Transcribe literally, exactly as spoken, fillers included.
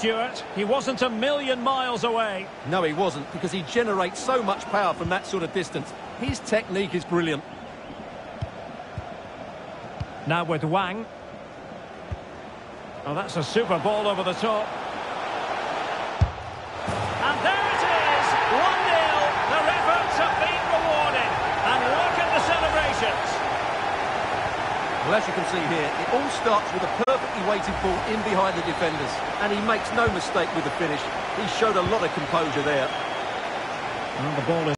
Stuart. He wasn't a million miles away. No, he wasn't, because he generates so much power from that sort of distance. His technique is brilliant. Now with Wang. Oh, that's a super ball over the top. And there it is! one nil. Their efforts have been rewarded. And look at the celebrations. Well, as you can see here, it all starts with a perfectly weighted ball in behind the defenders. And he makes no mistake with the finish. He showed a lot of composure there. And the ball is